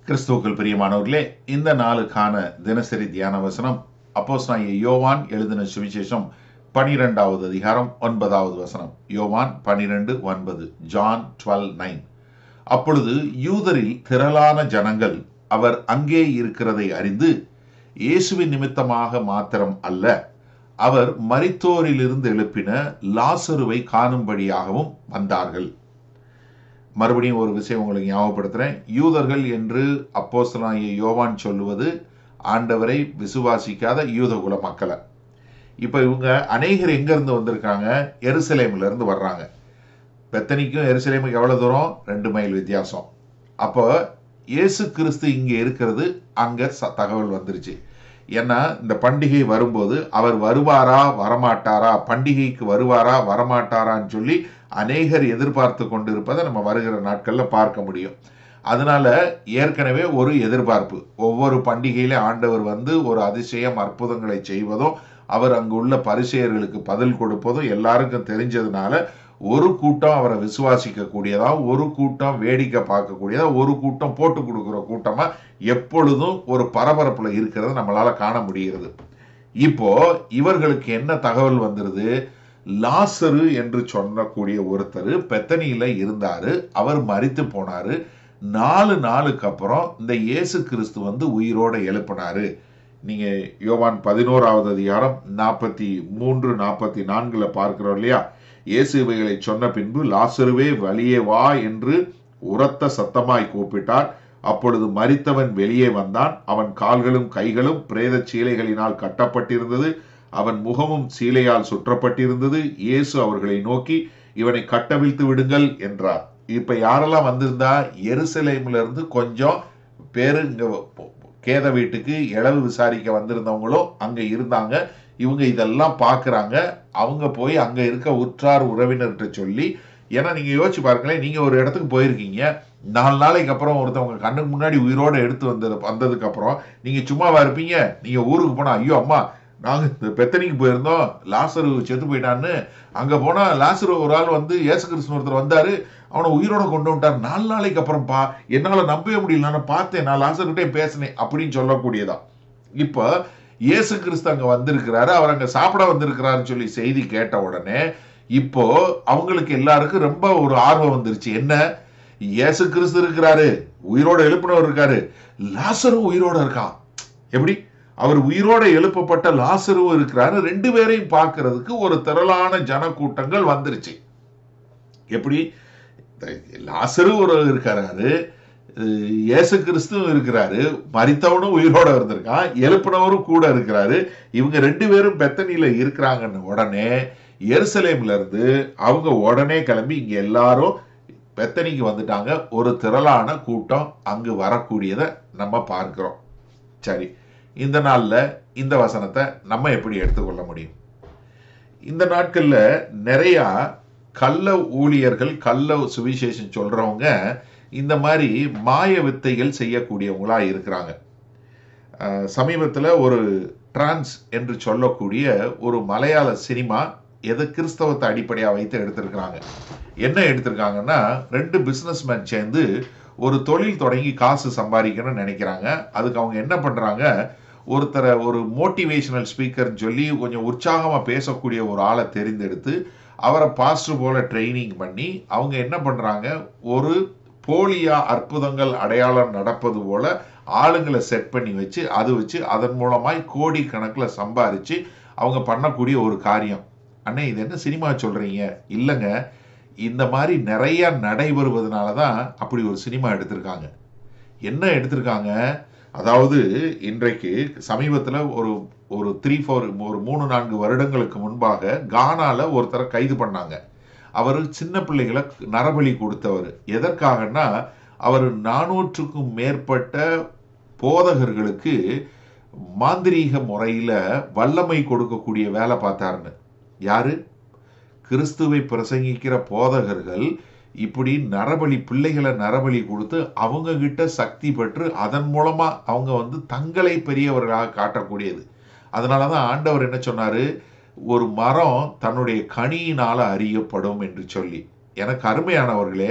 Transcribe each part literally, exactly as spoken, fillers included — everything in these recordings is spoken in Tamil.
கிறிஸ்துவுக்குள் பிரியமானவர்களே, இந்த நாளுக்கான தினசரி தியான வசனம் அப்போஸ்தலனாகிய யோவான் எழுதின சுவிசேஷம் பனிரெண்டாவது அதிகாரம் ஒன்பதாவது வசனம். யோவான் பனிரெண்டு ஒன்பது. John twelve nine. அப்பொழுது யூதரில் திரளான ஜனங்கள் அவர் அங்கே இருக்கிறதை அறிந்து, இயேசுவின் நிமித்தமாக மாத்திரம் அல்ல, அவர் மரித்தோரிலிருந்து எழுப்பின லாசருவை காணும்படியாகவும் வந்தார்கள். மறுபடியும் ஒரு விஷயம் உங்களுக்கு ஞாபகப்படுத்துறேன். யூதர்கள் என்று அப்போஸ்தலனாகிய யோவான் சொல்லுவது ஆண்டவரை விசுவாசிக்காத யூதகுல மக்களை. இப்போ இவங்க அநேகர் எங்கேருந்து வந்திருக்காங்க? எருசலேமில் இருந்து வர்றாங்க. பெத்தனிக்கும் எருசலேமுக்கு எவ்வளோ தூரம்? ரெண்டு மைல் வித்தியாசம். அப்போ இயேசு கிறிஸ்து இங்கே இருக்கிறது அங்கே தகவல் வந்துருச்சு. ஏன்னா இந்த பண்டிகை வரும்போது அவர் வருவாரா வரமாட்டாரா, பண்டிகைக்கு வருவாரா வரமாட்டாரான்னு சொல்லி அநேகர் எதிர்பார்த்து கொண்டு இருப்பதை நம்ம வருகிற நாட்களில் பார்க்க முடியும். அதனால ஏற்கனவே ஒரு எதிர்பார்ப்பு, ஒவ்வொரு பண்டிகையில ஆண்டவர் வந்து ஒரு அதிசயம் அற்புதங்களை செய்வதும் அவர் அங்கு உள்ள பரிசேயர்களுக்கு பதில் கொடுப்பதும் எல்லாருக்கும் தெரிஞ்சதுனால ஒரு கூட்டம் அவரை விசுவாசிக்க கூடியதா, ஒரு கூட்டம் வேடிக்கை பார்க்கக்கூடியதா, ஒரு கூட்டம் போட்டு கொடுக்குற கூட்டமா எப்பொழுதும் ஒரு பரபரப்புல இருக்கிறத நம்மளால காண முடிகிறது. இப்போ இவர்களுக்கு என்ன தகவல் வந்துருது? லாசரு என்று சொல்லக்கூடிய ஒருத்தர் பெத்தனியில இருந்தாரு, அவர் மரித்து போனாரு. நாலு நாளுக்கு அப்புறம் இந்த இயேசு கிறிஸ்து வந்து உயிரோட எழுப்பினாரு. நீங்க யோவான் பதினோராவது அதிகாரம் நாற்பத்தி மூன்று நாற்பத்தி நான்குல பார்க்கிறோம் இல்லையா? இயேசு இவைகளை சொன்ன பின்பு, லாசருவே வெளியே வா என்று உரத்த சத்தமாய் கூப்பிட்டார். அப்பொழுது மரித்தவன் வெளியே வந்தான். அவன் கால்களும் கைகளும் பிரேத சீலைகளினால் கட்டப்பட்டிருந்தது, அவன் முகமும் சீலையால் சுற்றப்பட்டிருந்தது. இயேசு அவர்களை நோக்கி, இவனை கட்டவிழ்த்து விடுங்கள் என்றார். இப்ப யாரெல்லாம் வந்திருந்தா? எருசலேம்ல இருந்து கொஞ்சம் பேரு இங்க கேத வீட்டுக்கு இளவு விசாரிக்க வந்திருந்தவங்களும் அங்க இருந்தாங்க. இவங்க இதெல்லாம் பார்க்குறாங்க. அவங்க போய் அங்க இருக்க உற்றார் உறவினர்கிட்ட சொல்லி, ஏன்னா நீங்க யோசிச்சு பாருங்களேன், நீங்க ஒரு இடத்துக்கு போயிருக்கீங்க, நாலு நாளைக்கு அப்புறம் ஒருத்தவங்க கண்ணுக்கு முன்னாடி உயிரோட எடுத்து வந்தது வந்ததுக்கு அப்புறம் நீங்க சும்மாவா இருப்பீங்க? நீங்க ஊருக்கு போனா, ஐயோ அம்மா நாங்க இந்த பெத்தனிக்கு போயிருந்தோம், லாசரு செத்து போயிட்டான்னு. அங்க போனா லாசரு ஒரு ஆள் வந்து இயேசு கிறிஸ்து ஒருத்தர் வந்தாரு, அவனை உயிரோட கொண்டு வந்துட்டார். நாலு நாளைக்கு அப்புறம் பா என்னால நம்பவே முடியல, நான் பார்த்தேன், நான் லாசர்கிட்டே பேசினேன் அப்படின்னு சொல்லக்கூடியதான். இப்போ இயேசு கிறிஸ்து அங்க வந்திருக்கிறாரு, அவர் அங்க சாப்பிட வந்திருக்கிறாருன்னு சொல்லி செய்தி கேட்ட உடனே இப்போ அவங்களுக்கு எல்லாருக்கும் ரொம்ப ஒரு ஆர்வம் வந்துருச்சு. என்ன? இயேசு கிறிஸ்து இருக்கிறாரு, உயிரோட எழுப்பினவர் இருக்காரு, லாசரும் உயிரோட இருக்கான். எப்படி? அவர் உயிரோட எழுப்பப்பட்ட லாசரும் இருக்கிறாரு. ரெண்டு பேரையும் பார்க்கிறதுக்கு ஒரு திரளான ஜன கூட்டங்கள் வந்துருச்சு. எப்படி? லாசரு ஒரு இருக்கிறாரு, இயேசு கிறிஸ்துவும் இருக்கிறாரு, மரித்தவனும் உயிரோட இருந்திருக்கான், எழுப்பினவரும் கூட இருக்கிறாரு. இவங்க ரெண்டு பேரும் பெத்தனியில இருக்கிறாங்கன்னு உடனே எருசலேம்ல இருந்து அவங்க உடனே கிளம்பி இங்க எல்லாரும் பெத்தனிக்கு வந்துட்டாங்க. ஒரு திரளான கூட்டம் அங்கு வரக்கூடியதை நம்ம பார்க்கிறோம். சரி, இந்த நாள்ல இந்த வசனத்தை நம்ம எப்படி எடுத்துக்கொள்ள முடியும்? இந்த நாட்கள்ல நிறைய கள்ள ஊழியர்கள், கள்ள சுவிசேஷம் சொல்றவங்க இந்த மாதிரி மாய வித்தைகள் செய்யக்கூடியவங்களா இருக்கிறாங்க. சமீபத்தில் ஒரு டிரான்ஸ் என்று சொல்லக்கூடிய ஒரு மலையாள சினிமா எதை கிறிஸ்தவத்தை அடிப்படையாக வைத்து எடுத்திருக்கிறாங்க. என்ன எடுத்திருக்காங்கன்னா, ரெண்டு பிஸ்னஸ்மேன் சேர்ந்து ஒரு தொழில் தொடங்கி காசு சம்பாதிக்கணும்னு நினைக்கிறாங்க. அதுக்கு அவங்க என்ன பண்றாங்க, ஒருத்தரை ஒரு மோட்டிவேஷனல் ஸ்பீக்கர்னு சொல்லி கொஞ்சம் உற்சாகமாக பேசக்கூடிய ஒரு ஆளை தெரிந்தெடுத்து அவரை பாஸ்டர் போல ட்ரைனிங் பண்ணி அவங்க என்ன பண்றாங்க, ஒரு போலியா அற்புதங்கள் அடையாளம் நடப்பது போல ஆளுங்களை செட் பண்ணி வச்சு அது வச்சு அதன் மூலமாய் கோடி கணக்கில் சம்பாரிச்சு அவங்க பண்ணக்கூடிய ஒரு காரியம். அண்ணே, இது என்ன சினிமா சொல்றீங்க? இல்லைங்க, இந்த மாதிரி நிறைய நடைபெறுவதனால தான் அப்படி ஒரு சினிமா எடுத்திருக்காங்க. என்ன எடுத்திருக்காங்க? அதாவது இன்றைக்கு சமீபத்தில் ஒரு ஒரு த்ரீ ஃபோர் ஒரு மூணு நான்கு வருடங்களுக்கு முன்பாக கானால ஒருத்தரை கைது பண்ணாங்க. அவர் சின்ன பிள்ளைகளை நரபலி கொடுத்தவர். எதற்காகனா, அவர் நானூற்றுக்கும் மேற்பட்ட போதகர்களுக்கு மாந்திரீக முறையில வல்லமை கொடுக்கக்கூடிய வேலை பார்த்தாருன்னு. யாரு? கிறிஸ்துவை பிரசங்கிக்கிற போதகர்கள் இப்படி நரபலி பிள்ளைகளை நரபலி கொடுத்து அவங்க கிட்ட சக்தி பெற்று அதன் மூலமா அவங்க வந்து தங்களை பெரியவர்களாக காட்டக்கூடியது. அதனாலதான் ஆண்டவர் என்ன சொன்னாரு, ஒரு மரம் தன்னுடைய கனியினால அறியப்படும் என்று சொல்லி. எனக்கு அருமையானவர்களே,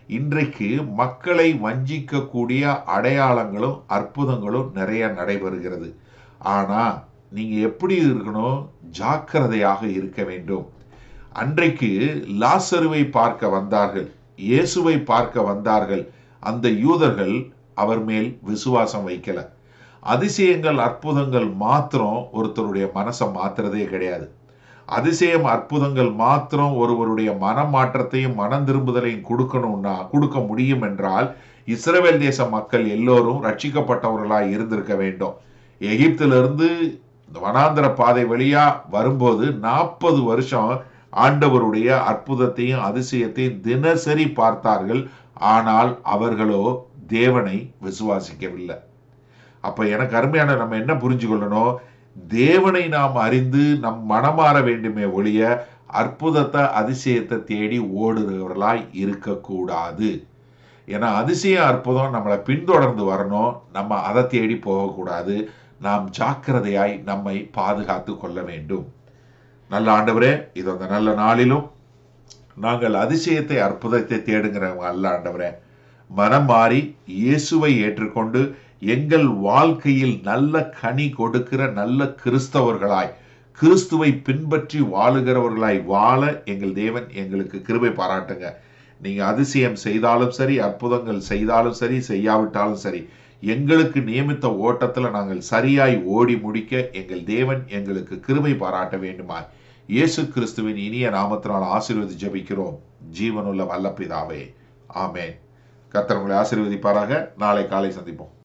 இன்றைக்கு மக்களை வஞ்சிக்கக்கூடிய அடையாளங்களும் அற்புதங்களும் நிறைய நடைபெறுகிறது. ஆனா நீங்க எப்படி இருக்கணும்? ஜாக்கிரதையாக இருக்க வேண்டும். அன்றைக்கு லாசருவை பார்க்க வந்தார்கள், இயேசுவை பார்க்க வந்தார்கள். அந்த யூதர்கள் அவர் மேல் விசுவாசம் வைக்கல. அதிசயங்கள் அற்புதங்கள் மாத்திரம் ஒருத்தருடைய மனசை மாத்துறதே கிடையாது. அதிசயம் அற்புதங்கள் மாத்திரம் ஒருவருடைய மனமாற்றத்தையும் மனம் திரும்புதலையும் கொடுக்கணும்னா கொடுக்க முடியும் என்றால் இஸ்ரவேல் தேச மக்கள் எல்லோரும் ரட்சிக்கப்பட்டவர்களாய் இருந்திருக்க வேண்டும். எகிப்திலிருந்து வனாந்தர பாதை வழியா வரும்போது நாற்பது வருஷம் ஆண்டவருடைய அற்புதத்தையும் அதிசயத்தையும் தினசரி பார்த்தார்கள். ஆனால் அவர்களோ தேவனை விசுவாசிக்கவில்லை. அப்ப எனக்கு அருமையான நம்ம என்ன புரிஞ்சு கொள்ளணும்? தேவனை நாம் அறிந்து நம் மனமாற வேண்டுமே ஒழிய அற்புதத்தை அதிசயத்தை தேடி ஓடுகிறவர்களாய் இருக்கக்கூடாது. ஏன்னா அதிசயம் அற்புதம் நம்மளை பின்தொடர்ந்து வரணும். நம்ம அதை தேடி போகக்கூடாது. நாம் ஜாக்கிரதையாய் நம்மை பாதுகாத்து கொள்ள வேண்டும். நல்ல ஆண்டவரே, இது அந்த நல்ல நாளிலும் நாங்கள் அதிசயத்தை அற்புதத்தை தேடுங்கிறவங்க அல்ல ஆண்டவரே. மனம் மாறி இயேசுவை ஏற்றுக்கொண்டு எங்கள் வாழ்க்கையில் நல்ல கனி கொடுக்கிற நல்ல கிறிஸ்தவர்களாய் கிறிஸ்துவை பின்பற்றி வாழுகிறவர்களாய் வாழ எங்கள் தேவன் எங்களுக்கு கிருபை பாராட்டுங்க. நீங்க அதிசயம் செய்தாலும் சரி, அற்புதங்கள் செய்தாலும் சரி, செய்யாவிட்டாலும் சரி, எங்களுக்கு நியமித்த ஓட்டத்தில் நாங்கள் சரியாய் ஓடி முடிக்க எங்கள் தேவன் எங்களுக்கு கிருபை பாராட்ட வேண்டுமா இயேசு கிறிஸ்துவின் இனிய நாமத்தினால் ஆசீர்வதி ஜெபிக்கிறோம் ஜீவனுள்ள வல்ல பிதாவே, ஆமென். கர்த்தர் உங்களை ஆசீர்வதிப்பாராக. நாளை காலை சந்திப்போம்.